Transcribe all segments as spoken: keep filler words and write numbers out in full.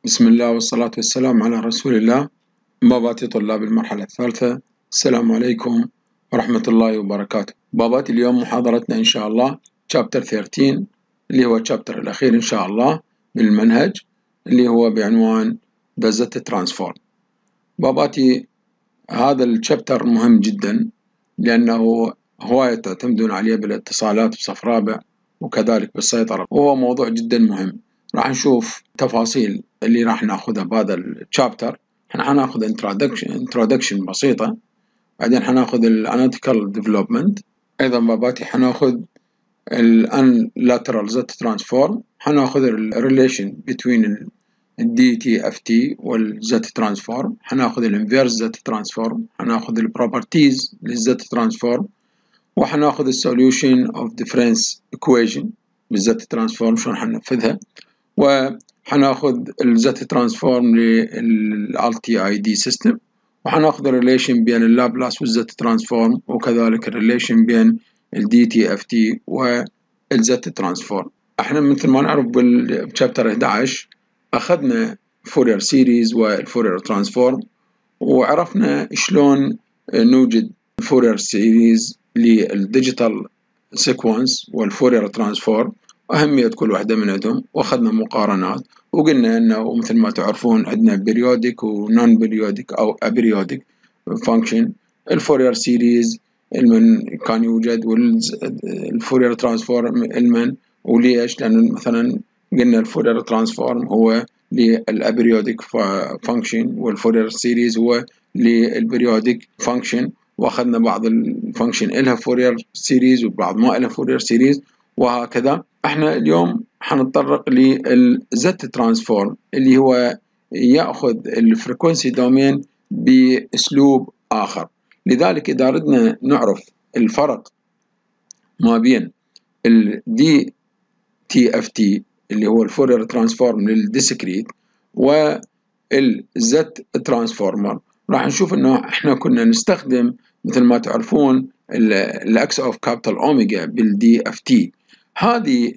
بسم الله والصلاة والسلام على رسول الله. باباتي طلاب المرحلة الثالثة، السلام عليكم ورحمة الله وبركاته. باباتي اليوم محاضرتنا إن شاء الله شابتر ثلاثة عشر اللي هو الشابتر الأخير إن شاء الله من المنهج اللي هو بعنوان The Z Transform. باباتي هذا الشابتر مهم جدا لأنه هواية تعتمدون عليه بالاتصالات بصف رابع وكذلك بالسيطرة، وهو موضوع جدا مهم. راح نشوف تفاصيل اللي راح ناخذها بهذا الشابتر. احنا حناخذ introduction introduction بسيطة، بعدين حناخذ ال analytical development. ايضا باباتي حناخذ ال unilateral Z transform، حناخذ ال relation between ال D T F T وال Z transform، حناخذ ال inverse Z transform، حناخذ ال properties لل Z transform، وحناخذ ال solution of difference equation بال Z transform شلون حننفذها، وحناخذ ال Z transform لل L T I D system، وحناخذ الريليشن بين اللابلاس وال Z transform، وكذلك الريليشن بين ال D T F T وال Z transform. احنا مثل ما نعرف بالشابتر إحدى عشر اخذنا فورير سيريز والفورير ترانسفورم، وعرفنا شلون نوجد فورير سيريز للديجيتال سيكونس والفورير ترانسفورم، أهمية كل واحدة من عندهم، وأخذنا مقارنات، وقلنا أنه مثل ما تعرفون عندنا بيريودك ونون بيريودك أو أبريودك فانكشن. الفورير سيريز المن كان يوجد، والفورير ترانسفورم المن، وليش؟ لأن مثلا قلنا الفورير ترانسفورم هو للأبريودك فانكشن والفورير سيريز هو للبريودك فانكشن، واخذنا بعض الفانكشن إلها فورير سيريز وبعض ما إلها فورير سيريز، وهكذا. احنا اليوم حنتطرق للزت ترانسفورم اللي هو ياخذ الفريكونسي دومين باسلوب اخر. لذلك اذا ردنا نعرف الفرق ما بين ال D T F T اللي هو الفورير ترانسفورم للديسكريت والزت ترانسفورمر، راح نشوف انه احنا كنا نستخدم مثل ما تعرفون الاكس اوف كابيتال اوميجا بالدي اف تي. هذه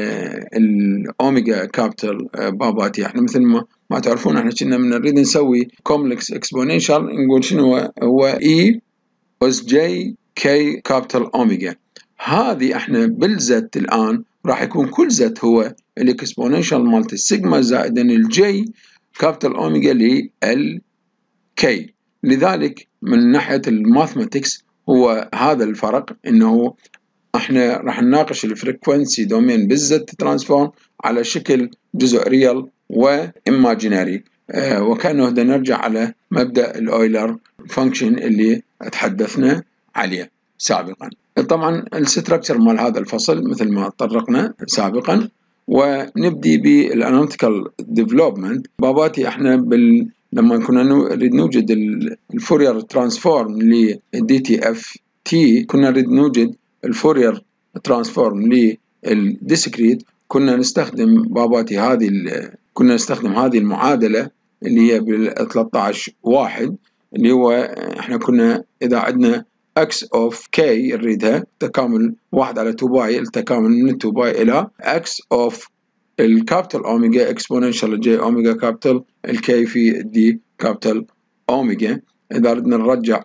الاوميجا كابيتال باباتي احنا مثل ما ما تعرفون احنا كنا بنريد نسوي كومبلكس اكسبوننشال، نقول شنو هو؟ هو اي اس جي كي كابيتال اوميجا. هذه احنا بالزت الان راح يكون كل زت هو الاكسبوننشال مالت السيجما زائدا الجي كابيتال اوميجا لل كي. لذلك من ناحية الماثماتكس هو هذا الفرق، انه احنا راح نناقش الفريكوينسي دومين بالزت ترانسفورم على شكل جزء ريال وايماجينري، آه وكأنه بدنا نرجع على مبدأ الاويلر فانكشن اللي تحدثنا عليه سابقا. طبعا الستركتشر مال هذا الفصل مثل ما تطرقنا سابقا، ونبدي بالاناليتيكال ديفلوبمنت. باباتي احنا بال لما كنا نريد نوجد الفورير ترانسفورم ل دي تي اف تي، كنا نريد نوجد الفورير ترانسفورم للديسكريت، كنا نستخدم باباتي هذه كنا نستخدم هذه المعادلة اللي هي بال ثلاثة عشر واحد، اللي هو احنا كنا اذا عندنا x of k نريدها تكامل واحد على تو باي، التكامل من تو باي الى x of الكابيتال اوميجا اكسبوننشال جي اوميجا كابيتال الكي في دي كابيتال اوميجا. اذا ردنا نرجع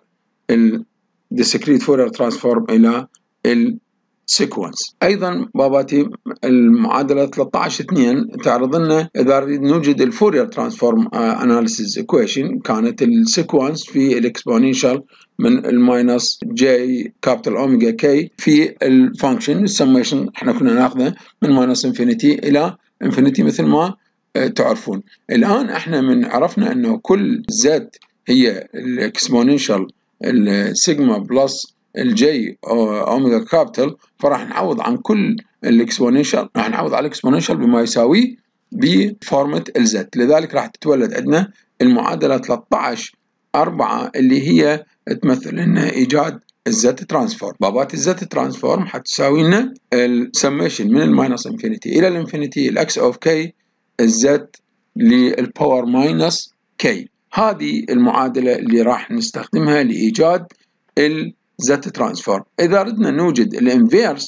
الديسكريت فورير ترانسفورم الى السيكونس. ايضا باباتي المعادله ثلاثة عشر اثنين تعرض لنا اذا نريد نوجد الفورير ترانسفورم اناليسيس ايكويشن، كانت السيكونس في الاكسبوننشال من الماينس جي كابيتال اوميجا كي في الفانكشن السميشن، احنا كنا ناخذه من ماينس انفينيتي الى انفينيتي مثل ما تعرفون. الان احنا من عرفنا انه كل زد هي الاكسبوننشال السيجما بلس الجي اوميجا كابيتال، فراح نعوض عن كل الاكسبوننشال، راح نعوض على الاكسبوننشال بما يساوي بفورمة الزد. لذلك راح تتولد عندنا المعادلة ثلاثة عشر أربعة اللي هي تمثل لنا ايجاد الزد ترانسفورم. بابات الزد ترانسفورم حتساوي لنا السميشن من الماينس انفينيتي الى الانفينيتي الاكس اوف كي الزد للباور ماينس كي. هذه المعادلة اللي راح نستخدمها لإيجاد الزد ترانسفورم. إذا ردنا نوجد الانفيرس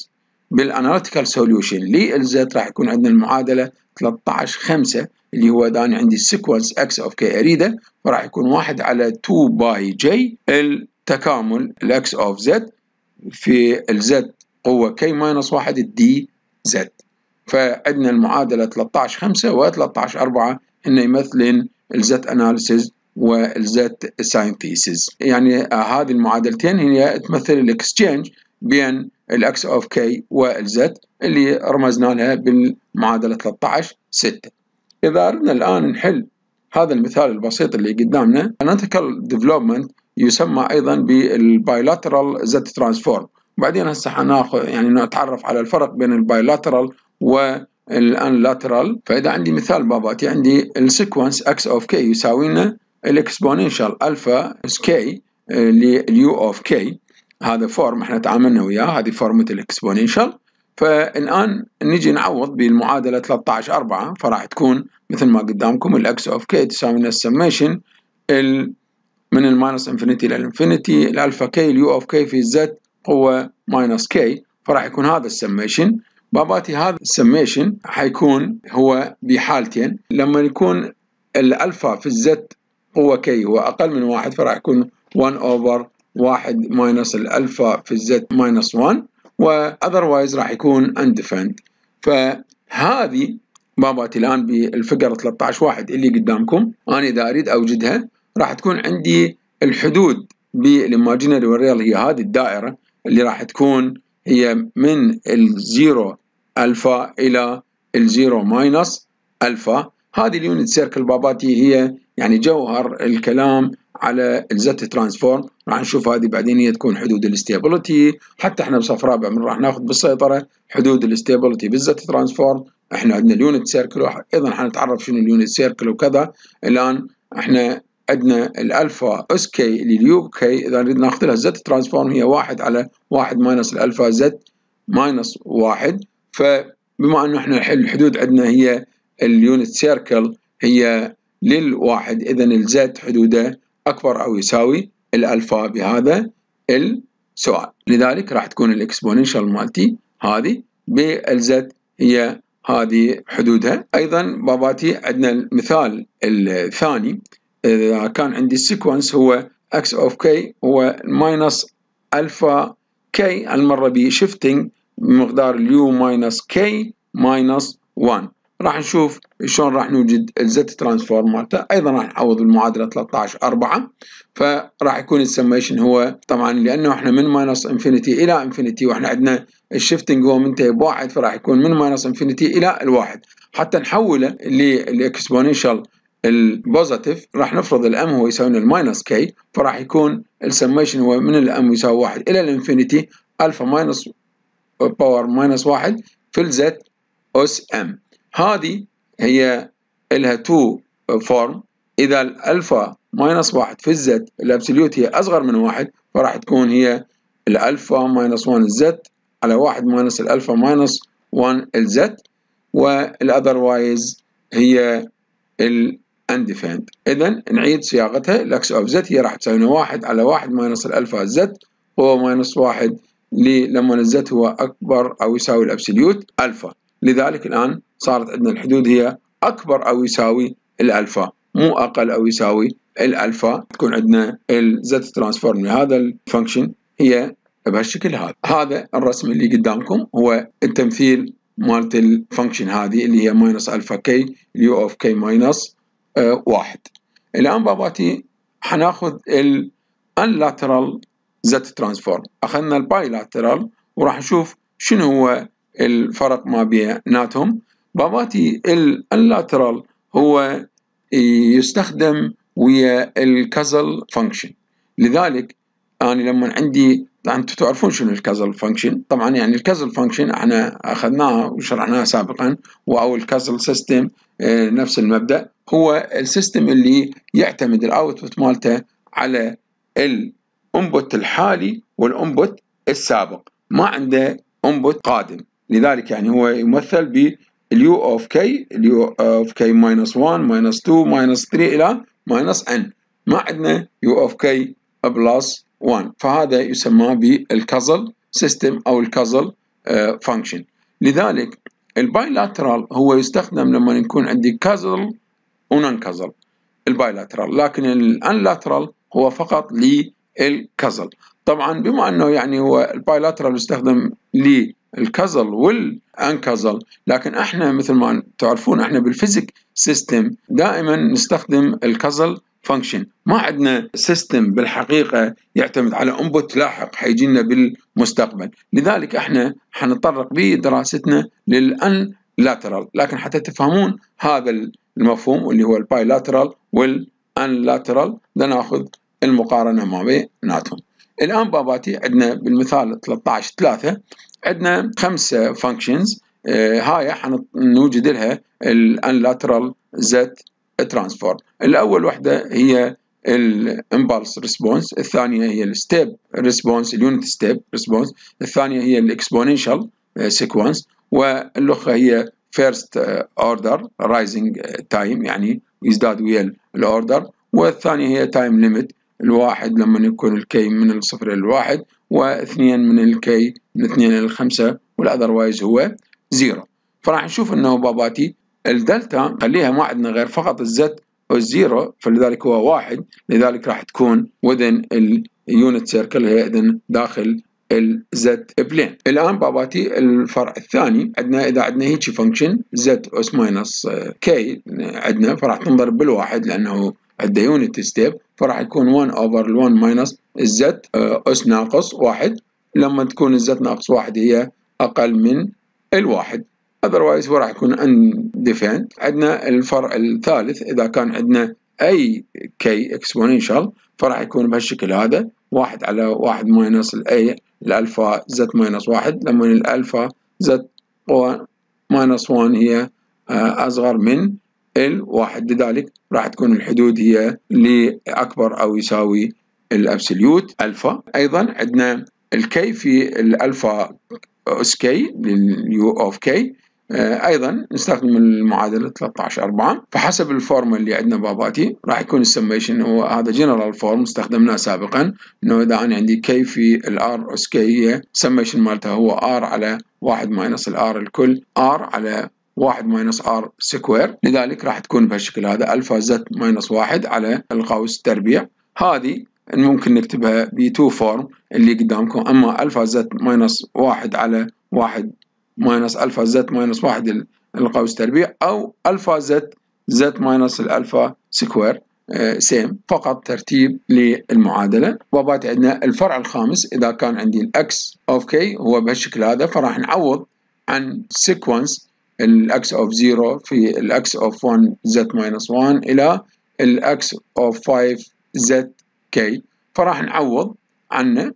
بالاناليتيكال سوليوشن للزد راح يكون عندنا المعادله ثلاثة عشر خمسة اللي هو داني عندي السيكونس اكس اوف كي اريده، فراح يكون واحد على اثنين باي جي التكامل الاكس اوف زد في الزد قوه كي ماينس واحد الدي زد. فعندنا المعادله ثلاثة عشر خمسة و ثلاثة عشر أربعة هن يمثلن الزد اناليسيز والزد ساينثيسيس. يعني آه هذه المعادلتين هي تمثل الاكسشينج بين الاكس اوف كي والزد اللي رمزنا لها بالمعادله ثلاثة عشر ستة. اذا اردنا الان نحل هذا المثال البسيط اللي قدامنا، اناليتيكال ديفلوبمنت يسمى ايضا بالبايلاترال زد ترانسفورم. وبعدين هسه حناخذ يعني نتعرف على الفرق بين البايلاترال والانلاترال. فاذا عندي مثال باباتي، عندي السيكونس اكس اوف كي يساوي لنا الاكسبوننشال الفا اس كي لليو اوف كي، هذا فورم احنا تعاملنا وياه، هذه فورمة الاكسبوننشال. فالان نجي نعوض بالمعادله ثلاثة عشر أربعة، فراح تكون مثل ما قدامكم الاكس اوف كي تساوي لنا السميشن من الماينس انفينيتي للانفينيتي الالفا كي اليو اوف كي في الزد قوه ماينس كي، فراح يكون هذا السميشن. باباتي هذا السميشن حيكون هو بحالتين، لما يكون الالفا في الزد قوه كي هو اقل من واحد فراح يكون واحد اوفر واحد ماينس الالفا في الزد ماينس واحد، واذروايز راح يكون undefined. فهذه باباتي الان بالفقره ثلاثة عشر واحد اللي قدامكم، انا اذا اريد اوجدها راح تكون عندي الحدود بالايماجينري والريال هي هذه الدائره اللي راح تكون هي من الزيرو الفا الى الزيرو ماينس الفا. هذه اليونت سيركل باباتي هي يعني جوهر الكلام على الزد ترانسفورم. راح نشوف هذه بعدين هي تكون حدود الاستابيليتي، حتى احنا بصف رابع من راح ناخذ بالسيطره حدود الاستابيليتي بالزد ترانسفورم. احنا عندنا اليونت سيركل، ايضا حنتعرف شنو اليونت سيركل وكذا. الان احنا عندنا الالفا اس كي لليو كي، اذا نريد ناخذ لها الزد ترانسفورم هي واحد على واحد ماينس الالفا زد ماينس واحد. فبما انه احنا الحل الحدود عندنا هي اليونت سيركل هي للواحد، اذا الزد حدوده اكبر او يساوي الالفا بهذا السؤال، لذلك راح تكون الاكسبوننشال مالتي هذه بالزد هي هذه حدودها. ايضا باباتي عندنا المثال الثاني، اذا كان عندي السيكونس هو اكس اوف كي هو ماينس الفا كي المره بشيفتنج بمقدار اليو ماينس كي ماينس واحد، راح نشوف شلون راح نوجد الزد ترانسفورم مالته. ايضا راح نعوض بالمعادله ثلاثة عشر أربعة، فراح يكون السميشن هو طبعا لانه احنا من ماينس انفينيتي الى انفينيتي واحنا عندنا الشيفتنج هو منتهي بواحد، فراح يكون من ماينس انفينيتي الى الواحد. حتى نحوله للاكسبوننشال البوزيتيف راح نفرض الام هو يساوي الماينس كي، فراح يكون السميشن هو من الام يساوي واحد الى الانفينيتي الفا ماينس باور ماينس واحد في الزد اس ام. هذه هي لها تو فورم، اذا الالفا ماينس واحد في الزد الابسوليوت هي اصغر من واحد فراح تكون هي الالفا ماينس واحد الزد على واحد ماينس الالفا ماينس واحد الزد، والاذروايز هي الانديفايند. اذا نعيد صياغتها، الاكس اوف زد هي راح تساوي واحد على واحد ماينس الالفا زد هو ماينس واحد لما الزد هو اكبر او يساوي الابسوليوت الفا، لذلك الان صارت عندنا الحدود هي اكبر او يساوي الالفا مو اقل او يساوي الالفا. تكون عندنا الزد ترانسفورم لهذا الفانكشن هي بهالشكل هذا. هذا الرسم اللي قدامكم هو التمثيل مالت الفانكشن هذه اللي هي ماينس الفا كي اليو اوف كي ماينس آه واحد. الان باباتي حناخذ الانلاترال زد ترانسفورم، اخذنا البايلاترال وراح نشوف شنو هو الفرق ما بيناتهم. باباتي الانلاترال هو يستخدم ويا الكازل فانكشن، لذلك انا لما عندي انتم تعرفون شنو الكازل فانكشن طبعا، يعني الكازل فانكشن احنا اخذناها وشرحناها سابقا، او الكازل سيستم نفس المبدا، هو السيستم اللي يعتمد الاوتبوت مالته على الانبوت الحالي والانبوت السابق، ما عنده انبوت قادم، لذلك يعني هو يمثل ب اليو اوف كي اليو اوف كي ماينس واحد ماينس اثنين ماينس ثلاثة الى ماينس ان، ما عندنا يو اوف كي بلس واحد، فهذا يسمى بالكازل سيستم او الكازل فانكشن. لذلك البايلاترال هو يستخدم لما يكون عندي كازل ونون كازل البايلاترال، لكن الانلاترال هو فقط للكازل. طبعا بما انه يعني هو البايلاترال يستخدم للكازل والانكازل، لكن احنا مثل ما تعرفون احنا بالفيزيك سيستم دائما نستخدم الكازل فانكشن، ما عندنا سيستم بالحقيقه يعتمد على انبوت لاحق حيجي لنا بالمستقبل. لذلك احنا حنتطرق بدراستنا للان لاترال، لكن حتى تفهمون هذا المفهوم اللي هو البايلاترال والانلاترال ناخذ المقارنه ما بيناتهم. الان باباتي عندنا بالمثال ثلاثة عشر ثلاثة عندنا خمسه فانكشنز، آه هاي حنوجد لها الانلاترال زت ترانسفورم. الاول وحده هي الامبلس ريسبونس، الثانيه هي الستيب ريسبونس اليونت ستيب ريسبونس، الثانيه هي الاكسبوننشال سيكونس، والاخرى هي فيرست اوردر رايزنج تايم يعني يزداد ويا الاوردر، والثانيه هي تايم ليميت الواحد لما يكون الكي من الصفر الى الواحد، واثنين من الكي من اثنين الى الخمسه، والاذروايز هو زيرو. فراح نشوف انه باباتي الدلتا خليها ما عندنا غير فقط الزد والزيرو، فلذلك هو واحد، لذلك راح تكون within اليونت سيركل هي اذا داخل الزد بلين. الان باباتي الفرع الثاني عندنا اذا عندنا هيك فانكشن زد اس ماينس كي عندنا، فراح تنضرب بالواحد لانه عنده يونت ستيب، فراح يكون واحد اوفر ال1 ماينس الزد اس ناقص واحد، لما تكون الزد ناقص واحد هي اقل من الواحد، otherwise هو راح يكون undefined. عندنا الفرع الثالث اذا كان عندنا اي كي اكسبوننشال فراح يكون بهالشكل هذا، واحد على واحد ماينس الاي الالفا زد ماينس واحد، لما الالفا زد ماينس واحد هي اصغر من الواحد، لذلك راح تكون الحدود هي لاكبر او يساوي الابسوليوت الفا. ايضا عندنا الكي في الالفا اس كي لليو اوف كي، ايضا نستخدم المعادله ثلاثة عشر أربعة، فحسب الفورم اللي عندنا باباتي راح يكون السميشن هو هذا جنرال فورم استخدمناه سابقا، انه اذا انا عندي كي في الار اس كي هي السميشن مالتها هو ار على واحد ماينس الار الكل ار على واحد ماينس ار سكوير، لذلك راح تكون بهالشكل هذا الفا زد ماينس واحد على القوس تربيع. هذه ممكن نكتبها ب تو فورم اللي قدامكم، اما الفا زد ماينس واحد على واحد ماينس الفا زد ماينس واحد القوس تربيع، او الفا زد زد ماينس الالفا سكوير سيم، فقط ترتيب للمعادله. وبعد عندنا الفرع الخامس اذا كان عندي الاكس اوف كي هو بهالشكل هذا، فراح نعوض عن سيكونس الاكس اوف صفر في الاكس اوف واحد زد ماينس واحد الى الاكس اوف خمسة زد كي، فراح نعوض عنه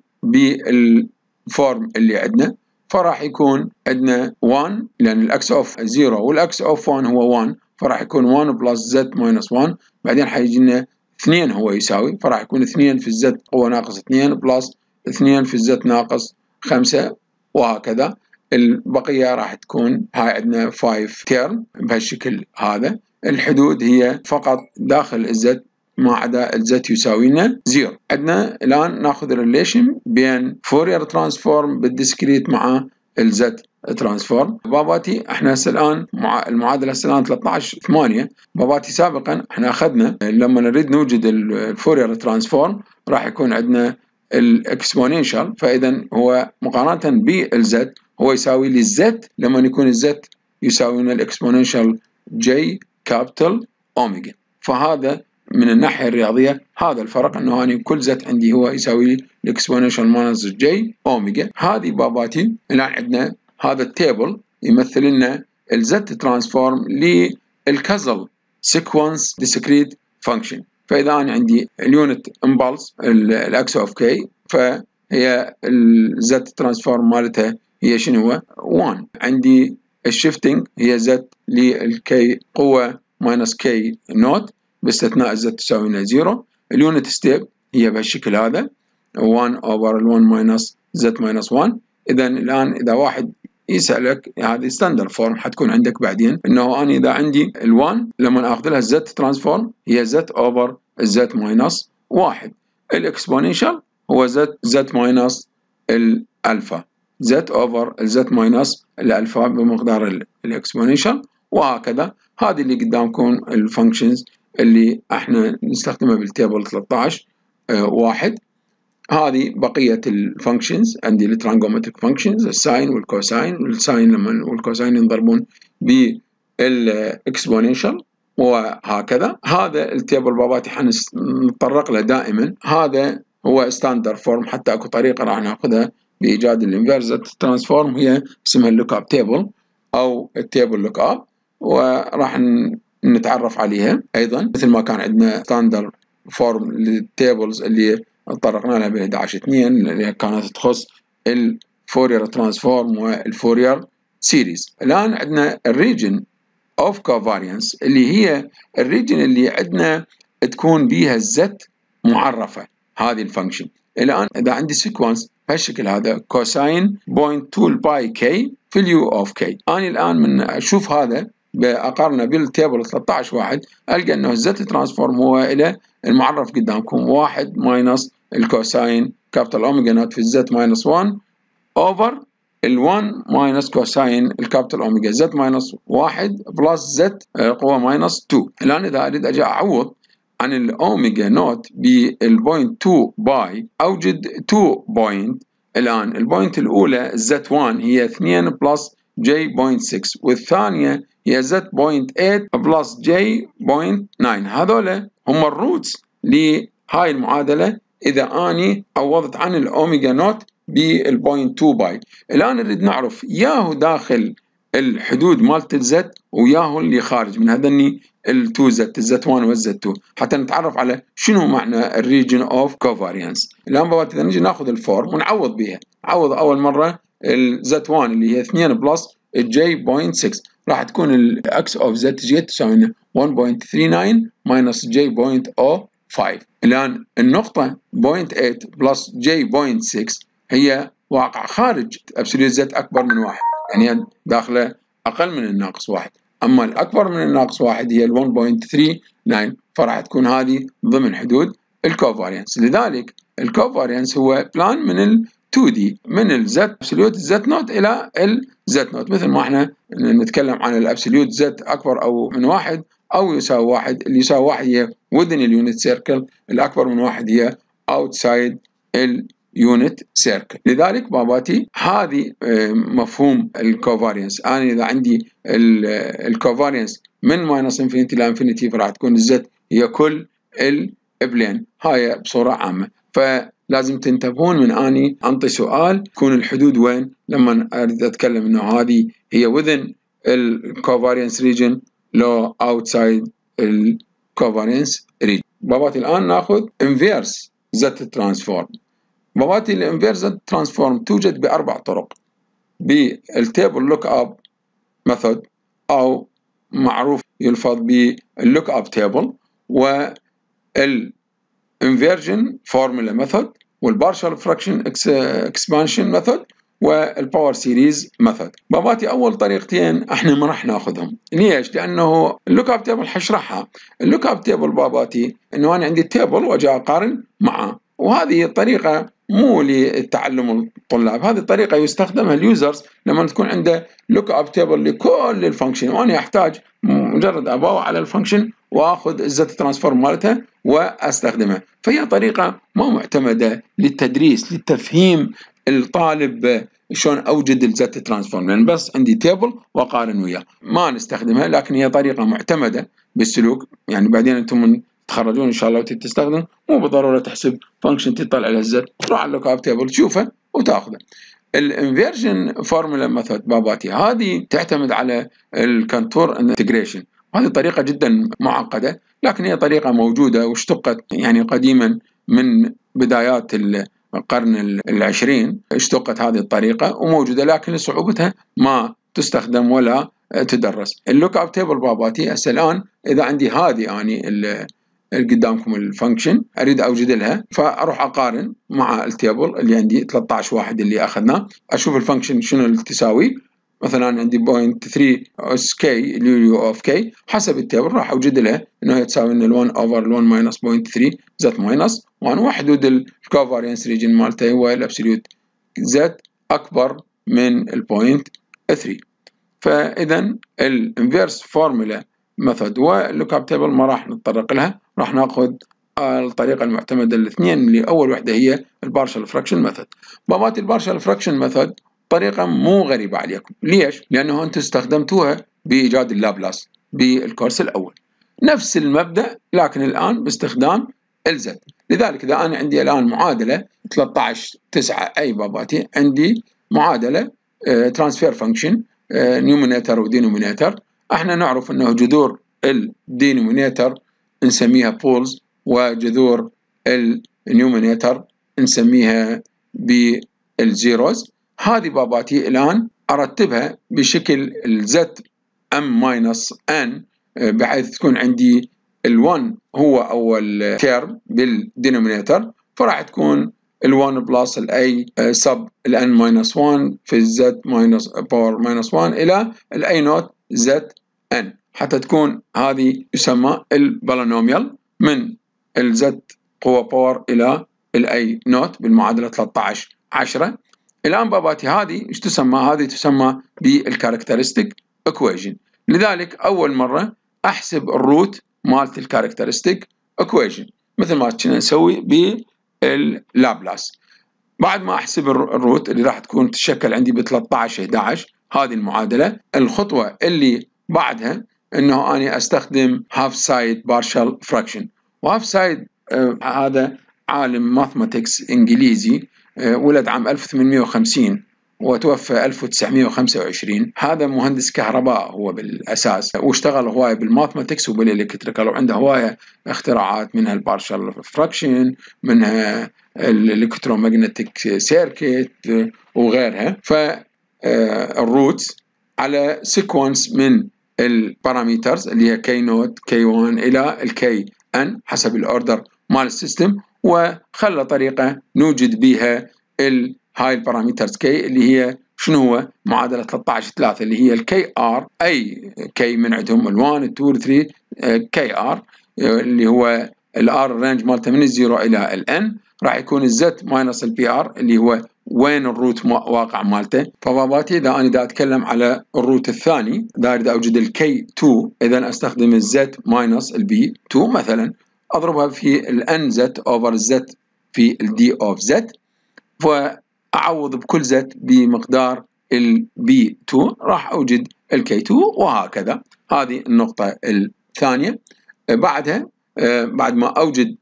بالفورم اللي عندنا، فراح يكون عندنا واحد لان الاكس اوف صفر والاكس اوف واحد هو واحد، فراح يكون واحد بلس زد ماينس واحد، بعدين حيجي لنا اثنين هو يساوي، فراح يكون اثنين في الزد قوه ناقص اثنين بلس اثنين في الزد ناقص خمسة، وهكذا البقيه راح تكون هاي عندنا خمسة تيرم بهالشكل هذا. الحدود هي فقط داخل الزد ما عدا الزد يساوي لنا زيرو. عندنا الان ناخذ الريليشن بين فورير ترانسفورم بالديسكريت مع الزد ترانسفورم. باباتي احنا هسه الان مع المعادله هسه الان ثلاثة عشر ثمانية، باباتي سابقا احنا اخذنا لما نريد نوجد الفورير ترانسفورم راح يكون عندنا الاكسبوننشال، فاذا هو مقارنه بالزد هو يساوي للزد لما يكون الزد يساوي لنا الاكسبوننشال جي كابيتال اوميجا، فهذا من الناحيه الرياضيه هذا الفرق، انه انا كل زد عندي هو يساوي الاكسبوننشال ماينس جي اوميجا. هذه باباتي الان عندنا هذا التيبل يمثل لنا الزد ترانسفورم للكازل سيكونس ديسكريت فانكشن، فاذا انا عندي اليونت امبلس الاكس اوف كي فهي الزد ترانسفورم مالتها هي شنو هو واحد، عندي الشيفتنج هي زد للكي قوه ماينس كي نوت باستثناء الزد تساوي لنا صفر، اليونت ستيب هي بهالشكل هذا واحد اوفر ال1 ماينس زد ماينس واحد. اذا الان اذا واحد يسالك هذه ستاندرد فورم حتكون عندك بعدين، انه انا اذا عندي ال1 لما اخذ لها الزد ترانسفورم هي زد اوفر الزد ماينس واحد، الاكسبوننشال هو زد زد ماينس الالفا z over z minus الالفا بمقدار الاكسبوننشال، وهكذا. هذه اللي قدامكم الفانكشنز اللي احنا نستخدمها بالتيبل ثلاثة عشر اه واحد. هذه بقية الفانكشنز عندي الترانجومتريك فانكشنز، الساين والكوساين، والساين لما والكوساين ينضربون بالاكسبوننشال وهكذا. هذا التيبل باباتي حنتطرق له دائما، هذا هو ستاندرد فورم. حتى اكو طريقة راح ناخذها بإيجاد الانفيرس ترانسفورم، هي اسمها اللوك اب تيبل أو التيبل لوك اب، وراح نتعرف عليها أيضا. مثل ما كان عندنا ستاندرد فورم للتيبلز اللي تطرقنا لها ب أحد عشر اثنين اللي كانت تخص الفورير ترانسفورم والفورير سيريز. الآن عندنا الريجن اوف كوفاريانس اللي هي الريجن اللي عندنا تكون بيها الزت معرفة، هذه الفانكشن. الآن إذا عندي سيكونس بهالشكل هذا كوساين صفر فاصلة اثنين باي كي في اليو اوف كي، أنا الآن من أشوف هذا بأقارنه بالتيبل ثلاثة عشر واحد، ألقى أنه الزت ترانسفورم هو إلى المعرف قدامكم واحد ماينس الكوساين كابيتال أوميجا نوت في الزت ماينس واحد أوفر ال واحد ماينس كوساين الكابيتال أوميجا زت ماينس واحد بلس زت قوة ماينس اثنين. الآن إذا أريد أجي أعوض عن الأوميجا نوت بالبوينت اثنين باي، أوجد اثنين بوينت. الآن البوينت الأولى زت واحد هي اثنين بلس جي بوينت ستة، والثانية هي زت بوينت ثمانية بلس جي بوينت تسعة. هذول هم الروتس لهاي المعادلة إذا أني عوضت عن الأوميجا نوت بالبوينت اثنين باي. الآن نريد نعرف ياهو داخل الحدود مالت الزت وياهو اللي خارج من هذني ال2 زت، الزت واحد والزت اثنين، حتى نتعرف على شنو معنى الريجن اوف كوفاريانس. الآن بابا إذا نجي ناخذ الفورم ونعوض بها، عوض أول مرة الزت واحد اللي هي اثنين بلس الجي بوينت ستة، راح تكون الاكس اوف زت جي تساوي واحد فاصلة ثلاثة وثلاثين ماينس جي بوينت صفر خمسة. الآن النقطة بوينت ثمانية بلس جي بوينت ستة هي واقع خارج ابسوليوت زت أكبر من واحد، يعني داخله أقل من الناقص واحد. أما الأكبر من الناقص واحد هي ال واحد فاصلة ثلاثة وثلاثين، فراح تكون هذه ضمن حدود الكوفاريانس. لذلك الكوفاريانس هو بلان من ال تو دي، من الزت ابسوليوت زت نوت إلى الزت نوت، مثل ما احنا نتكلم عن الابسوليوت زت أكبر أو من واحد أو يساوي واحد. اللي يساوي واحد هي within اليونت سيركل، الأكبر من واحد هي outside اليونت سيركل. لذلك باباتي هذه مفهوم الكوفاريانس. أنا إذا عندي الكوفاريانس من ماينس انفينيتي إلى انفينيتي، فراح تكون الزت هي كل البلين، هاي بصورة عامة. فلازم تنتبهون من أني أنطي سؤال تكون الحدود وين لما أريد أتكلم إنه هذه هي within الكوفاريانس ريجن لو outside الكوفاريانس ريجن. باباتي الآن ناخذ inverse زت ترانسفورم. باباتي الانفيرس زت ترانسفورم توجد بأربع طرق: بالتيبل لوك اب ميثود، أو معروف يلفظ باللوك اب تيبل، والانفيرجن فورمولا ميثود، والبارشال فراكشن اكسبانشن ميثود، والباور سيريز ميثود. باباتي أول طريقتين احنا ما راح ناخذهم. ليش؟ لأنه اللوك اب تيبل حشرحها. اللوك اب تيبل باباتي إنه أنا عندي تيبل وأجي أقارن معه، وهذه الطريقة مو للتعلم الطلاب، هذه الطريقة يستخدمها اليوزرز لما تكون عنده لوك اب تيبل لكل الفانكشن، وأنا أحتاج مجرد أباوع على الفانكشن وأخذ الزت ترانسفورم مالتها وأستخدمها. فهي طريقة ما معتمدة للتدريس، للتفهيم الطالب شلون أوجد الزت ترانسفورم، لأن بس عندي تيبل وأقارن وياه، ما نستخدمها. لكن هي طريقة معتمدة بالسلوك، يعني بعدين أنتم من تخرجون ان شاء الله وتستخدم، مو بالضروره تحسب فانكشن تطلع على الزت، تروح على اللوك اب تيبل تشوفه وتاخذه. الانفيرجن فورمولا ميثود باباتي هذه تعتمد على الكونتور انتجريشن، وهذه طريقه جدا معقده، لكن هي طريقه موجوده واشتقت يعني قديما من بدايات القرن العشرين، اشتقت هذه الطريقه وموجوده، لكن لصعوبتها ما تستخدم ولا تدرس. اللوك اب تيبل باباتي هسه الان اذا عندي هذه يعني اللي قدامكم الفانكشن اريد اوجد لها، فاروح اقارن مع التيبل اللي عندي ثلاثة عشر واحد اللي اخذناه، اشوف الفانكشن شنو اللي تساوي. مثلا عندي بوينت ثلاثة اس كي اليو اوف كي، حسب التيبل راح اوجد لها انه هي تساوي ان ال1 اوفر ال1 ماينس بوينت ثلاثة زت ماينس واحد، وحدود الكوفاريانس ريجن مالته هو الابسوليوت زت أكبر من البوينت ثلاثة. فإذا الانفيرس فورمولا ميثود واللوك اب تيبل ما راح نتطرق لها، راح ناخذ الطريقة المعتمدة الاثنين، اللي أول وحدة هي البارشل فراكشن ميثود. بابات البارشل فراكشن ميثود طريقة مو غريبة عليكم، ليش؟ لأنه أنتم استخدمتوها بإيجاد اللابلاس بالكورس الأول، نفس المبدأ لكن الآن باستخدام الزد. لذلك إذا أنا عندي الآن معادلة ثلاثة عشر تسعة أي باباتي، عندي معادلة ترانسفير فانكشن نيومينيتر ودينومينيتر. احنا نعرف انه جذور الدينومينيتر نسميها بولز، وجذور النيومينيتر نسميها بالزيروز. هذه باباتي الان ارتبها بشكل الزد ام ماينس ان، بحيث تكون عندي ال1 هو اول تيرم بالدينومينيتر، فراح تكون ال1 بلس الاي سب الان ماينس واحد في الزد ماينس باور ماينس واحد الى الاي نوت زد ان، حتى تكون هذه يسمى البولينوميال من الزد قوة باور الى الاي نوت بالمعادلة ثلاثة عشر عشرة. الان باباتي هذه ايش تسمى؟ هذه تسمى بالكاركترستيك ايكويشن. لذلك اول مرة احسب الروت مالت الكاركترستيك ايكويشن مثل ما كنا نسوي باللابلاس. بعد ما احسب الروت اللي راح تكون تتشكل عندي ب ثلاثة عشر احد عشر هذه المعادله، الخطوه اللي بعدها انه اني استخدم هاف سايد بارشل فراكشن. وهاف سايد آه هذا عالم ماثماتكس انجليزي، آه ولد عام ألف وثمانمئة وخمسين وتوفى ألف وتسعمئة وخمسة وعشرين. هذا مهندس كهرباء هو بالاساس، واشتغل هوايه بالماثماتكس وبالالكتريكال، وعنده هوايه اختراعات منها البارشل فراكشن، منها الالكترومagnetic سيركت وغيرها. فالروتس على سيكونس من البارامترز اللي هي كي نوت كي واحد الى الكي ان حسب الاوردر مال السيستم، وخلى طريقه نوجد بها هاي البارامترز كي اللي هي شنو هو؟ معادله ثلاثة عشر ثلاثة اللي هي الكي ار، اي كي من عندهم ال1 ال2 ال3 كي ار اللي هو الار الرينج مالته من الزيرو الى الان، راح يكون الزد ماينس البي ار اللي هو وين الروت واقع مالته. فباباتي اذا انا دا اتكلم على الروت الثاني دا اريد اوجد الكي اثنين، اذا استخدم الزد ماينس البي اثنين مثلا، اضربها في الان زد اوفر الزد في الدي اوف زد، واعوض بكل زد بمقدار البي اثنين، راح اوجد الكي اثنين وهكذا. هذه النقطه الثانيه. بعدها بعد ما اوجد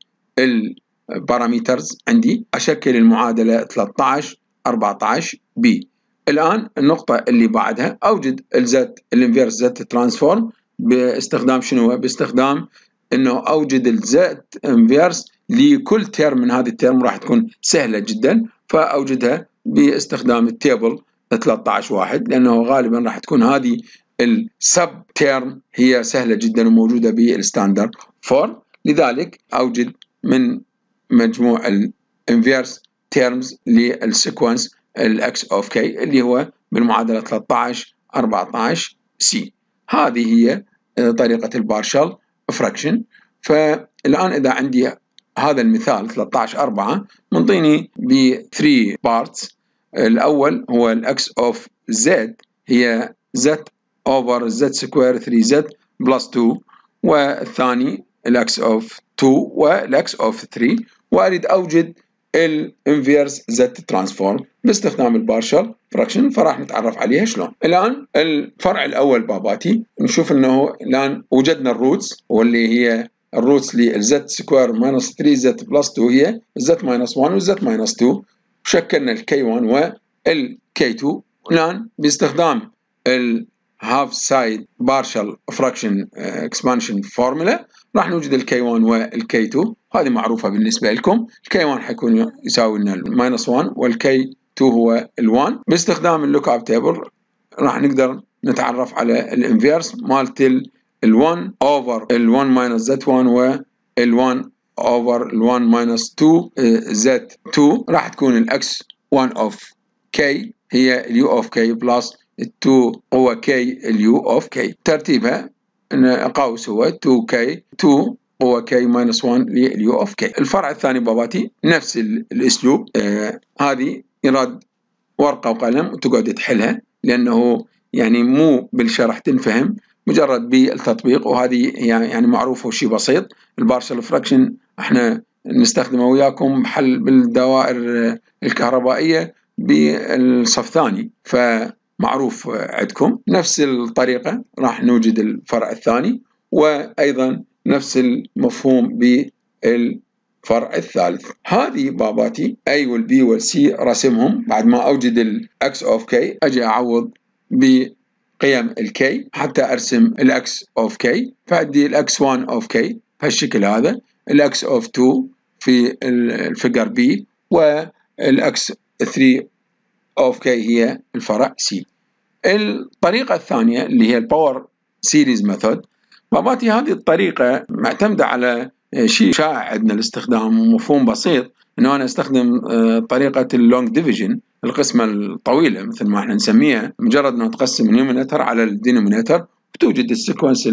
البارامترز عندي اشكل المعادله ثلاثة عشر أربعة عشر بي. الان النقطه اللي بعدها اوجد الزد الانفيرس زد ترانسفورم باستخدام شنو؟ باستخدام انه اوجد الزد انفيرس لكل تيرم من هذه التيرم، راح تكون سهله جدا، فاوجدها باستخدام التيبل ثلاثة عشر واحد، لانه غالبا راح تكون هذه السب تيرم هي سهله جدا وموجوده بالستاندرد فورم. لذلك اوجد من مجموع الانفيرس تيرمز للسيكونس الاكس اوف كي اللي هو بالمعادله ثلاثة عشر أربعة عشر سي. هذه هي طريقه البارشل فراكشن. فالان اذا عندي هذا المثال ثلاثة عشر أربعة منطيني ب ثلاثة بارتس. الاول هو الاكس اوف زد هي زد اوفر زد سكوير ثلاثة زد بلس اثنين، والثاني الاكس اوف اثنين والاكس اوف ثلاثة، واريد اوجد الانفيرس زد ترانسفورم باستخدام البارشل فراكشن، فراح نتعرف عليها شلون. الان الفرع الاول باباتي نشوف انه الان وجدنا الروتس، واللي هي الروتس للزد سكوير ماينس ثلاثة زد بلس اثنين هي زد ماينس واحد وزد ماينس اثنين، وشكلنا الكي واحد والكي اثنين. الان باستخدام الهاف سايد بارشل فراكشن اكسبانشن فورمولا راح نوجد الكي واحد والكي اثنين، هذه معروفه بالنسبه لكم. الكي واحد حيكون يساوي لنا الماينس واحد والكي اثنين هو ال1. باستخدام اللوك اب تيبل راح نقدر نتعرف على الانفيرس مالت ال1 اوفر ال1 ماينس زد واحد وال1 اوفر ال1 ماينس اثنين زد اثنين، راح تكون الاكس واحد اوف كي هي اليو اوف كي بلس اثنين قوة كي اليو اوف كي. ترتيبها ان اقاوس هو اثنين كي اثنين قوة كي ماينس واحد لليو اوف كي. الفرع الثاني باباتي نفس الاسلوب، آه هذه يراد ورقة وقلم وتقعد تحلها، لأنه يعني مو بالشرح تنفهم، مجرد بالتطبيق. وهذه يعني معروفة وشيء بسيط. البارشل فراكشن احنا نستخدمه وياكم بحل بالدوائر الكهربائية بالصف الثاني، فمعروف عندكم. نفس الطريقة راح نوجد الفرع الثاني، وأيضا نفس المفهوم بالفرع الثالث. هذه باباتي A وال B وال C رسمهم. بعد ما أوجد ال X of K أجي أعوض بقيم ال K حتى أرسم ال X of K، فأدي ال إكس واحد of K بهالشكل هذا، ال X of two في الفيجر B، وال X three of K هي الفرع C. الطريقة الثانية اللي هي الباور سيريز ميثود، باباتي هذه الطريقة معتمدة على شيء شائع عندنا الاستخدام ومفهوم بسيط، انه انا استخدم طريقة اللونج ديفيجن، القسمة الطويلة مثل ما احنا نسميها. مجرد انه تقسم النيومينيتر على الدينومينيتر وتوجد السيكونس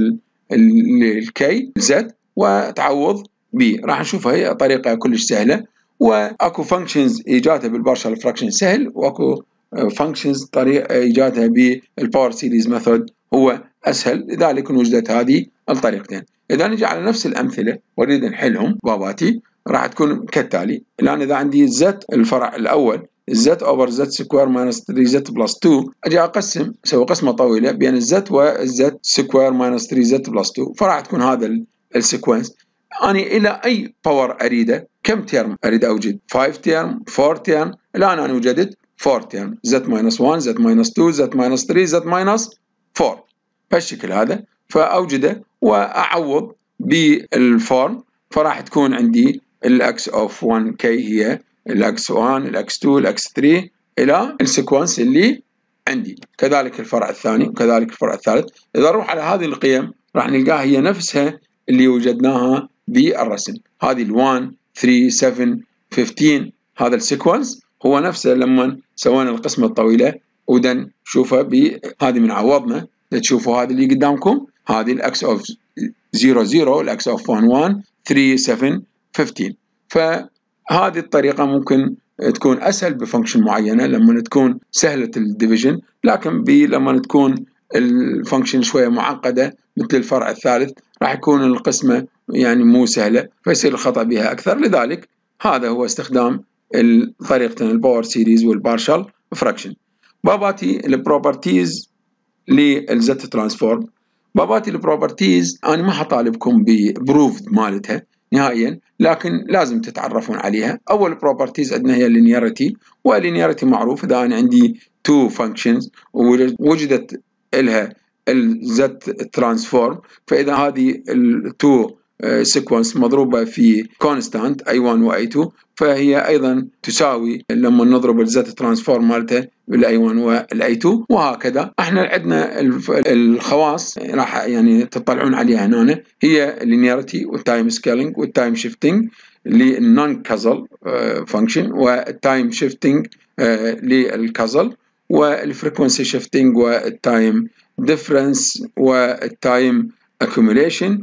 الكي زد وتعوض بي. راح نشوفها هي طريقة كلش سهلة، واكو فانكشنز ايجادها بالبارشال فراكشن سهل، واكو فانكشنز طريقة ايجادها بالباور سيريز ميثود هو اسهل، لذلك وجدت هذه الطريقتين. اذا نجي على نفس الامثله ونريد نحلهم باباتي راح تكون كالتالي. الان اذا عندي زد الفرع الاول زد اوفر زد سكوير ماينس ثري زد بلس تو، اجي اقسم اسوي قسمه طويله بين الزد والزد سكوير ماينس ثري زد بلس تو، فراح تكون هذا السيكونس. أنا إلى أي باور أريده، كم تيرم أريد أوجد؟ خمسة تيرم، أربعة تيرم. الآن أنا وجدت أربعة تيرم، زد ماينس واحد، زد ماينس اثنين، زد ماينس ثلاثة، زد ماينس أربعة، بهالشكل هذا. فأوجده وأعوض بالفورم، فراح تكون عندي الأكس أوف واحد كي هي الأكس واحد، الأكس اثنين، الأكس ثلاثة إلى السيكونس اللي عندي. كذلك الفرع الثاني وكذلك الفرع الثالث. إذا نروح على هذه القيم راح نلقاها هي نفسها اللي وجدناها بالرسم. هذه ال واحد، ثري، سبعة، خمستاشر، هذا السيكونس هو نفسه لما سوينا القسمة الطويلة. ودن شوفها بهذه من عوضنا، تشوفوا هذه اللي قدامكم، هذه الاكس اوف صفر صفر، الاكس اوف واحد واحد، ثري، سبعة، خمستاشر. فهذه الطريقة ممكن تكون اسهل بفانكشن معينة لما تكون سهلة الديفيجن، لكن لما تكون الفانكشن شوية معقدة مثل الفرع الثالث راح يكون القسمة يعني مو سهلة، فيصير الخطأ بها أكثر. لذلك هذا هو استخدام الطريقتين الباور سيريز والبارشال فراكشن. باباتي البروبرتيز للزت ترانسفورم. باباتي البروبرتيز أنا ما حطالبكم ببروف مالتها نهائيا، لكن لازم تتعرفون عليها. أول بروبرتيز عندنا هي اللينياريتي، واللينياريتي معروف. إذا أنا عندي تو فانكشنز ووجدت لها الزت ترانسفورم، فإذا هذه التو سيكونس مضروبة في كونستانت اي واحد و اي تو، فهي أيضا تساوي لما نضرب الزت ترانسفورم مالته بالاي واحد والاي تو، وهكذا. احنا عندنا الخواص راح يعني تطلعون عليها هنا، هي اللينياريتي والتايم سكيلينج والتايم شيفتنج للنون كازل فانكشن، والتايم شيفتنج للكازل، والفريكونسي شيفتنج والتايم ديفرنس والتايم اكيوميليشن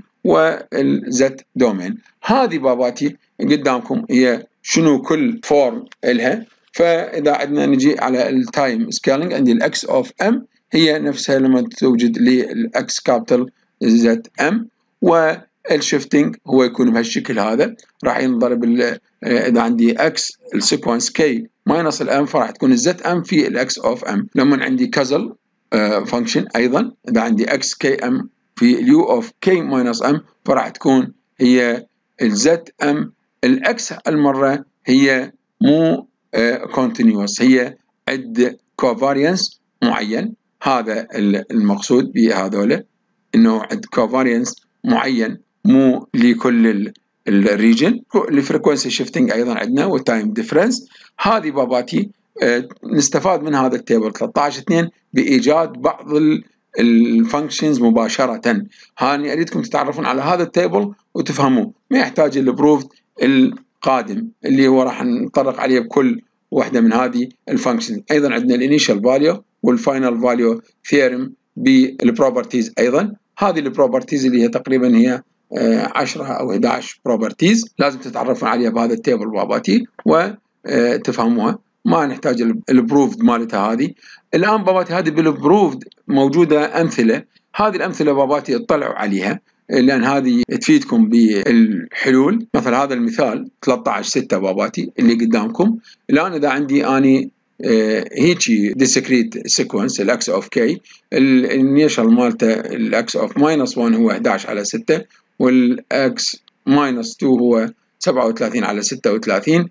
والزت دومين. هذه باباتي قدامكم هي شنو كل فورم لها. فاذا عندنا نجي على التايم سكيلينج، عندي الاكس اوف ام هي نفسها لما توجد لي الاكس كابيتال زد ام، والشيفتنج هو يكون بهالشكل هذا. راح ينضرب اذا عندي اكس السيكونس كي ماينس الام، فراح تكون الزد ام في الاكس اوف ام. لما عندي كازل فانكشن ايضا، اذا عندي اكس كي ام في اليو اوف كي ماينس ام، فراح تكون هي الزد ام. الاكس المره هي مو كونتينيوس، هي عد كوفاريانس معين. هذا المقصود بهذول، انه عد كوفاريانس معين مو لكل الريجن. الفريكونسي شيفتنج ايضا عندنا، والتايم ديفرنس. هذه باباتي نستفاد من هذا التيبل ثلاثة عشر اثنين بايجاد بعض الفانكشنز مباشره. هاني اريدكم تتعرفون على هذا التيبل وتفهموه، ما يحتاج البروف القادم اللي هو راح نطرق عليه بكل واحده من هذه الفانكشنز. ايضا عندنا الانيشال فاليو والفاينل فاليو ثيورم بالبروبرتيز. ايضا هذه البروبرتيز اللي هي تقريبا هي عشرة او احد عشر بروبرتيز لازم تتعرفون عليها بهذا التيبل باباتي وتفهموها. ما نحتاج البروفد مالتها هذه. الآن باباتي هذه بالبروفد موجودة أمثلة، هذه الأمثلة باباتي اطلعوا عليها لأن هذه تفيدكم بالحلول. مثل هذا المثال ثلاثة عشر ستة باباتي اللي قدامكم. الآن إذا عندي أني آه هيجي discrete sequence الأكس أوف كي، النيشل مالته الأكس أوف ماينس واحد هو إحدى عشر على ستة، والأكس ماينس اثنين هو سبعة وثلاثين على ستة وثلاثين،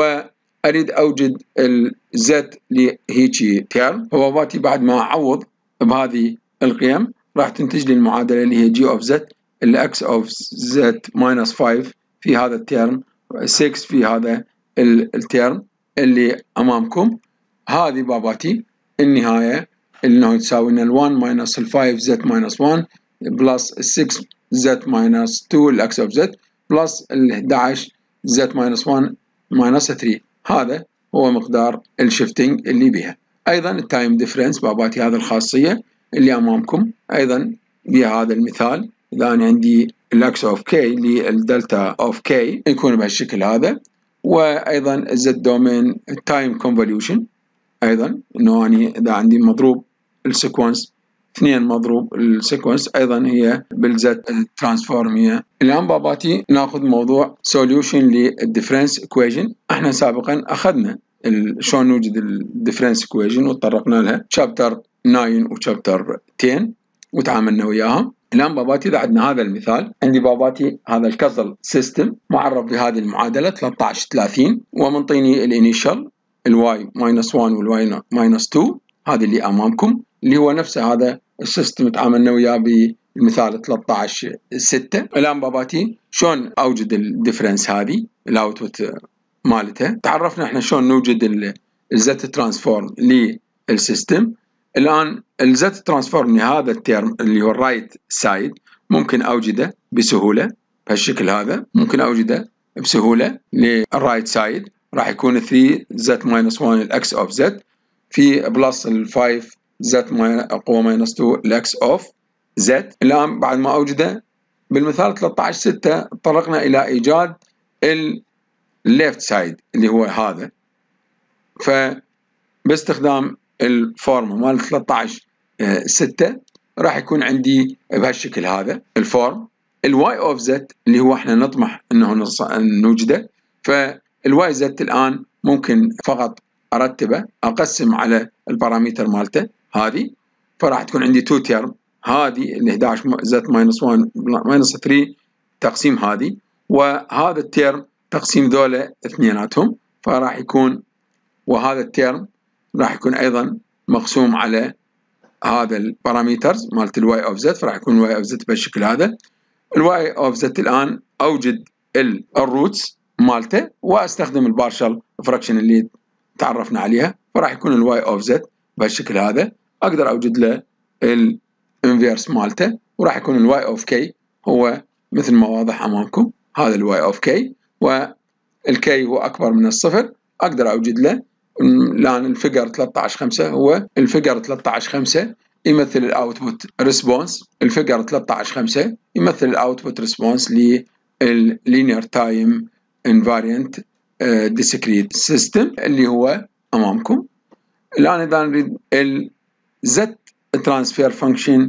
وأريد أوجد الزد لهيجي تيرم. فباباتي بعد ما أعوض بهذه القيم راح تنتج لي المعادلة اللي هي جي أوف زد الأكس أوف زد ماينس خمسة في هذا التيرم، ستة في هذا التيرم اللي أمامكم. هذه باباتي النهاية إنه تساوي لنا ال1 ماينس ال خمسة زد ماينس واحد بلس ال ستة زد ماينس اثنين الأكس أوف زد بلس ال إحدى عشر زد ماينس واحد ماينس ثلاثة. هذا هو مقدار الشيفتنج اللي بها. أيضا التايم ديفرنس باباتي هذا الخاصية اللي أمامكم أيضا بهذا المثال. إذا أنا عندي الأكس أوف كي للدلتا أوف كي يكون بهالشكل هذا. وأيضا الزد دومين التايم كونفوليوشن أيضا إنه أنا إذا عندي مضروب السيكونس اثنين مضروب السيكونس أيضا هي بالزد ترانسفورم. هي الآن باباتي ناخذ موضوع سوليوشن للديفرنس إكويشن. احنا سابقا أخذنا شلون نوجد الديفرنس إكويشن وتطرقنا لها شابتر تسعة وشابتر عشرة وتعاملنا وياها. الآن باباتي إذا عندنا هذا المثال، عندي باباتي هذا الكازل سيستم معرف بهذه المعادلة ثلاثة عشر ثلاثين، ومنطيني الانيشال الواي ماينس واحد والواي ماينس اثنين، هذا اللي أمامكم اللي هو نفس هذا السيستم تعاملنا وياه بالمثال ثلاثة عشر ستة. الآن باباتي شلون أوجد الديفرنس هذه الأوتبوت مالتها. تعرفنا احنا شلون نوجد الزت ترانسفورم للسيستم. الآن الزت ترانسفورم لهذا التيرم اللي هو الرايت سايد ممكن أوجده بسهولة بهالشكل هذا. ممكن أوجده بسهولة للرايت سايد راح يكون ثلاثة زت ماينس واحد الأكس أوف زد في بلس ال خمسة زت قوة ماينس اثنين الأكس أوف زد. الآن بعد ما أوجده بالمثال ثلاثة عشر ستة طرقنا إلى إيجاد الليفت سايد اللي هو هذا. فباستخدام الفورم مال ثلاثة عشر ستة راح يكون عندي بهالشكل هذا الفورم. الواي اوف زد اللي هو احنا نطمح انه نوجده. فالواي زد الان ممكن فقط ارتبه اقسم على البارامتر مالته هذه، فراح تكون عندي تو تيرم، هذه ال إحدى عشر زد ماينس واحد ماينس ثلاثة تقسيم هذه، وهذا التيرم تقسيم ذولا اثنيناتهم، فراح يكون وهذا التيرم راح يكون ايضا مقسوم على هذا البارامترز مالت الواي اوف زد، فراح يكون الواي اوف زد بالشكل هذا. الواي اوف زد الان اوجد الروتس مالته واستخدم البارشل فراكشن اللي تعرفنا عليها، فراح يكون الواي اوف زد بالشكل هذا. اقدر اوجد له الانفيرس مالته وراح يكون الواي اوف كي هو مثل ما واضح امامكم، هذا الواي اوف كي والكي هو اكبر من الصفر. اقدر اوجد له الان الفيجر ثلاثة عشر خمسة هو الفيجر ثلاثة عشر خمسة يمثل الاوتبوت ريسبونس. الفيجر ثلاثة عشر خمسة يمثل الاوتبوت ريسبونس لللينير تايم انفاريانت ديسكريت سيستم اللي هو امامكم. الان اذا نريد الزد ترانسفير فانكشن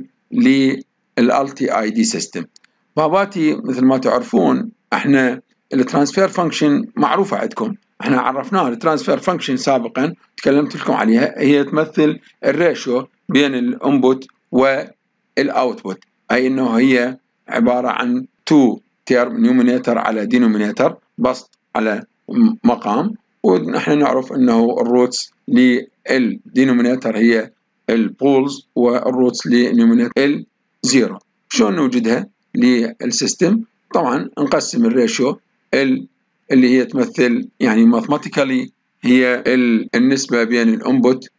للالتي اي دي سيستم، باباتي مثل ما تعرفون احنا الترانسفير فانكشن معروفه عندكم، احنا عرفناها الترانسفير فانكشن سابقا تكلمت لكم عليها. هي تمثل الريشيو بين الانبوت والاوتبوت، اي انه هي عباره عن تو تيرم نيومينيتر على دينومينيتر بسط على مقام، ونحن نعرف انه الروتس للدينومينيتر هي البولز والروتس للنيومينيتر الزيرو. شلون نوجدها للسيستم؟ طبعا نقسم الريشيو اللي هي تمثل يعني ماثماتيكالي هي النسبة بين الانبوت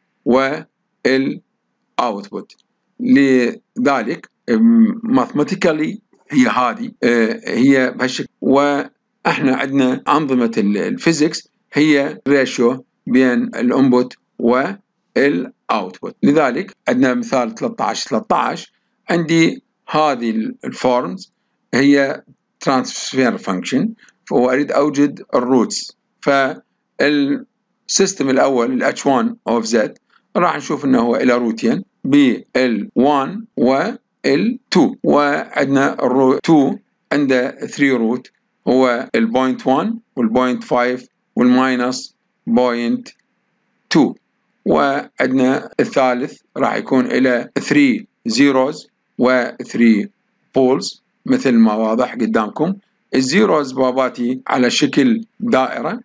والاوتبوت، لذلك ماثماتيكالي هي هذه هي بهالشكل. واحنا عندنا أنظمة الفيزيكس هي ريشيو بين الانبوت والاوتبوت، لذلك عندنا مثال ثلاثة عشر ثلاثة عشر عندي هذه الفورمز هي ترانسفير فانكشن، وأريد أوجد الروتس. فالفورم السيستم الأول ال إتش واحد of Z راح نشوف إنه هو إلى روتين بال واحد وال اثنين، وعندنا الرو اثنين عنده ثلاثة روت، هو البوينت واحد والبوينت خمسة والماينس بوينت اثنين، وعندنا الثالث راح يكون إلى ثلاثة زيروز و ثلاثة بولز مثل ما واضح قدامكم. الزيروز باباتي على شكل دائرة،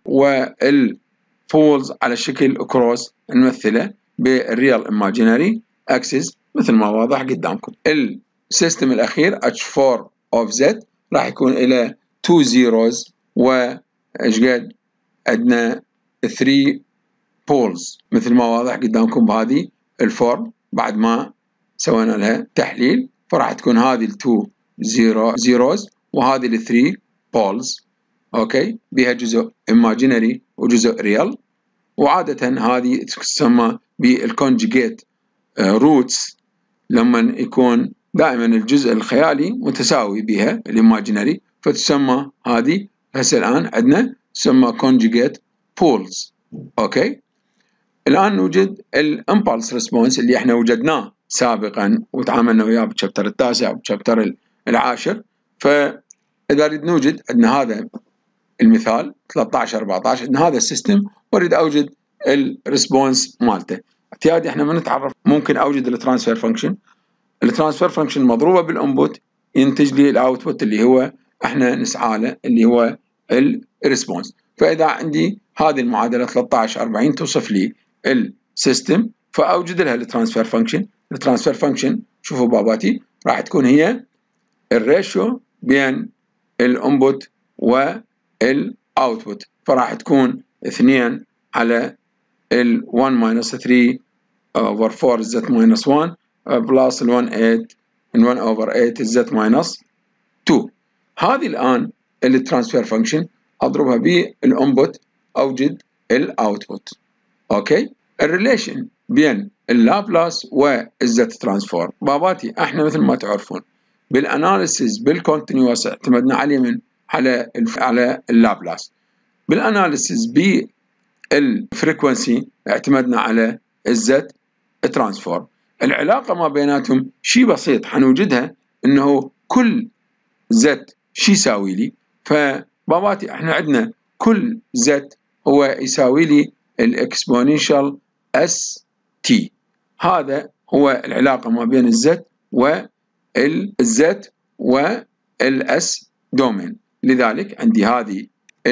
والبولز على شكل كروس نمثله بالريال imaginary axis مثل ما واضح قدامكم. السيستم الأخير إتش أربعة of Z راح يكون إلى اثنين زيروز وإيش قد عندنا ثلاثة بولز مثل ما واضح قدامكم بهذه الفورم بعد ما سوينا لها تحليل. فراح تكون هذه الاثنين زيرو زيروز وهذه الثلاثة بولز، اوكي، بها جزء imaginary وجزء ريال. وعادة هذه تسمى بالكونجيجيت روتس لما يكون دائما الجزء الخيالي متساوي بها الايماجينري، فتسمى هذه هسه الآن عندنا تسمى conjugate poles. اوكي، الآن نوجد الامبلس ريسبونس اللي احنا وجدناه سابقا وتعاملنا وياه بالشابتر التاسع وبالشابتر العاشر. فإذا نريد نوجد عندنا هذا المثال ثلاثة عشر أربعة عشر، عندنا هذا السيستم واريد اوجد الريسبونس مالته. اعتيادي احنا ما نتعرف ممكن اوجد الترانسفير فانكشن. الترانسفير فانكشن مضروبه بالانبوت ينتج لي الاوتبوت اللي هو احنا نسعى له اللي هو الريسبونس. فاذا عندي هذه المعادله ثلاثة عشر أربعين توصف لي السيستم، فاوجد لها الترانسفير فانكشن. الترانسفير فانكشن شوفوا باباتي راح تكون هي الريشيو بين الانبوت والاوتبوت، فراح تكون اثنين على ال واحد ماينس ثلاثة over four z minus واحد بلس ال واحد ثمانية ال واحد over ثمانية z minus اثنين. هذه الآن الترانسفير فانكشن أضربها بالانبوت أوجد الاوتبوت. أوكي، الريليشن بين اللابلاس والزت ترانسفورم باباتي احنا مثل ما تعرفون بالاناليسيس بالكونتينيوس اعتمدنا عليه من على على اللابلاس، بالاناليسيس بالفريكونسي اعتمدنا على الزت ترانسفورم. العلاقة ما بيناتهم شيء بسيط حنوجدها انه كل زت شي يساوي لي، فباباتي احنا عندنا كل زت هو يساوي لي الاكسبوننشال اس تي. هذا هو العلاقة ما بين الزت والزت والاس دومين. لذلك عندي هذه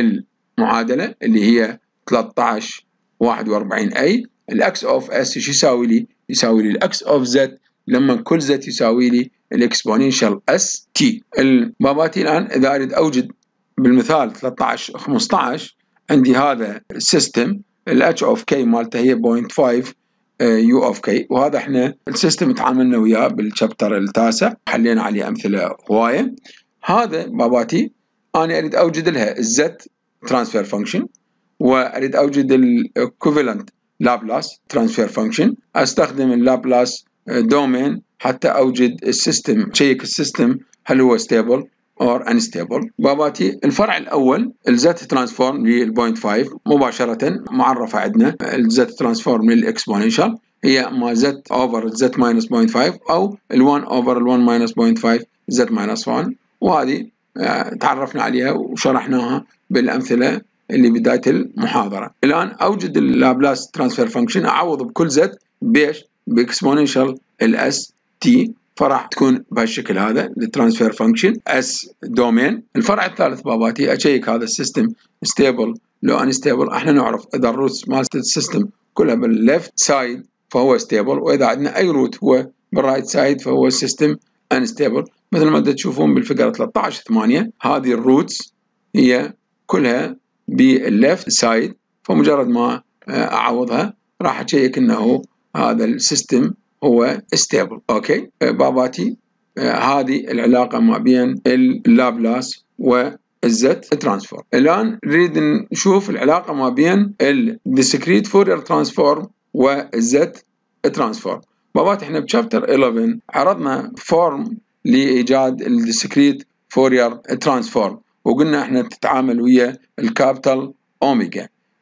المعادلة اللي هي ثلاثة عشر واحد وأربعين اي، الاكس اوف اس شو يساوي لي؟ يساوي لي الاكس اوف زد لما كل زد يساوي لي الاكسبوننشال اس تي. الباباتي الان اذا اريد اوجد بالمثال ثلاثة عشر خمسة عشر عندي هذا السيستم الاتش اوف كي مالته هي صفر فاصلة خمسة يو اوف كي، وهذا احنا السيستم تعاملنا وياه بالشابتر التاسع حلينا عليه امثله هوايه. هذا باباتي انا اريد اوجد لها الزد ترانسفير فانكشن، واريد اوجد الايكوفالنت لابلاس ترانسفير فانكشن. استخدم اللابلاس دومين حتى اوجد السيستم، تشيك السيستم هل هو ستيبل or unstable. باباتي الفرع الاول الزت ترانسفورم لل صفر خمسة مباشره معرفه عندنا الزت ترانسفورم للاكسبوننشال هي اما زت اوفر زت ماينس صفر خمسة او ال1 اوفر ال1 ماينس صفر خمسة زت ماينس واحد، وهذه تعرفنا عليها وشرحناها بالامثله اللي بدايه المحاضره. الان اوجد اللابلاس ترانسفير فانكشن اعوض بكل زت بيش باكسبوننشال الاس تي، فراح تكون بهالشكل هذا الترانسفير فانكشن اس دومين. الفرع الثالث باباتي اشيك هذا السيستم ستيبل لو ان ستيبل. احنا نعرف اذا الروتس مالت السيستم كلها بالليفت سايد فهو ستيبل، واذا عندنا اي روت هو بالرايت سايد فهو السيستم انستيبل. مثل ما تشوفون بالفقره ثلاثة عشر ثمانية هذه الروتس هي كلها بالليفت سايد، فمجرد ما اعوضها راح اشيك انه هذا السيستم هو ستيبل. اوكي باباتي آه هذه العلاقه ما بين اللابلاس والزت ترانسفورم. الان نريد نشوف العلاقه ما بين الديسكريت فورير ترانسفورم والزت ترانسفورم. باباتي احنا بشابتر إحدى عشر عرضنا فورم لايجاد الديسكريت فورير ترانسفورم، وقلنا احنا تتعامل ويا الكابيتال اوميجا.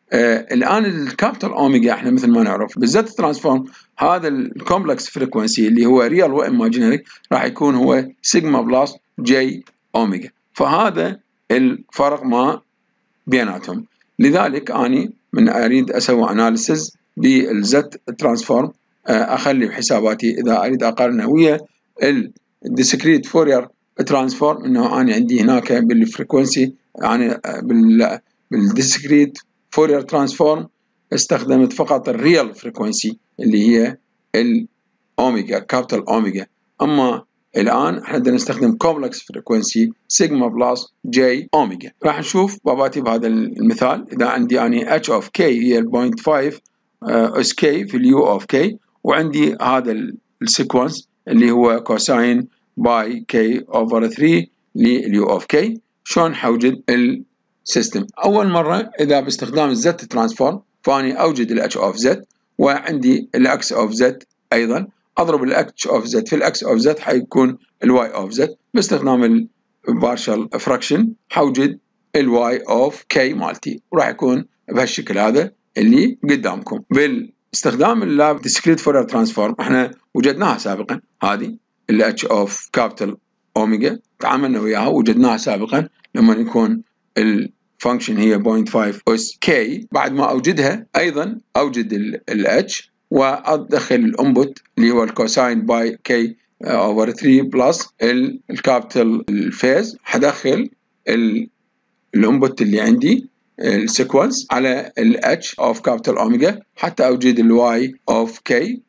آه الان الكابيتال اوميجا احنا مثل ما نعرف بالزد ترانسفورم هذا الكومبلكس فريكونسي اللي هو ريال وايماجينري راح يكون هو سيجما بلس جي اوميجا، فهذا الفرق ما بيناتهم. لذلك اني من اريد اسوي اناليسز بالزد ترانسفورم اخلي بحساباتي اذا اريد اقارنه ويا الديسكريت فورير ترانسفورم انه انا عندي هناك بالفريكونسي يعني بال بالديسكريت فورير ترانسفورم استخدمت فقط الريال فريكونسي اللي هي الاوميجا كابيتال اوميجا، اما الان احنا بدنا نستخدم كومبلكس فريكونسي سيجما بلس جي اوميجا. راح نشوف باباتي بهذا المثال اذا عندي يعني اتش اوف كي هي صفر فاصلة خمسة اس كي في اليو اوف كي، وعندي هذا السيكونس اللي هو كوساين باي كي اوفر ثلاثة لليو اوف كي. شلون حوجد السيستم؟ اول مره اذا باستخدام الزد ترانسفورم فاني اوجد الاتش اوف زد، وعندي الاكس اوف زد ايضا اضرب الاكس اوف زد في الاكس اوف زد حيكون الواي اوف زد. باستخدام البارشل فراكشن حوجد الواي اوف كي مالتي، وراح يكون بهالشكل هذا اللي قدامكم. باستخدام اللاب ديسكريت فورير ترانسفورم احنا وجدناها سابقا، هذه الاتش اوف كابيتال اوميجا تعاملنا وياها وجدناها سابقا لما يكون الفانكشن هي صفر فاصلة خمسة اس كي. بعد ما اوجدها ايضا اوجد الاتش وادخل الانبوت اللي هو الكوساين باي كي اوفر ثلاثة بلس الكابيتال الفيز، حدخل الانبوت اللي عندي السيكونس على الاتش اوف كابيتال اوميجا حتى اوجد الواي اوف كي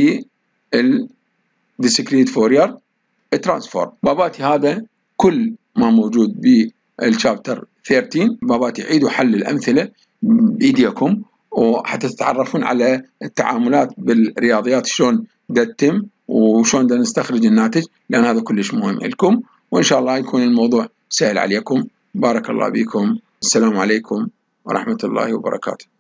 بالديسكريت فورير ترانسفورم. باباتي هذا كل ما موجود بالشابتر ثلاثة عشر. باباتي عيدوا حل الامثله بايديكم وحتى تتعرفون على التعاملات بالرياضيات شلون دا تتم وشلون دا نستخرج الناتج، لان هذا كلش مهم لكم، وان شاء الله يكون الموضوع سهل عليكم. بارك الله بكم. السلام عليكم ورحمه الله وبركاته.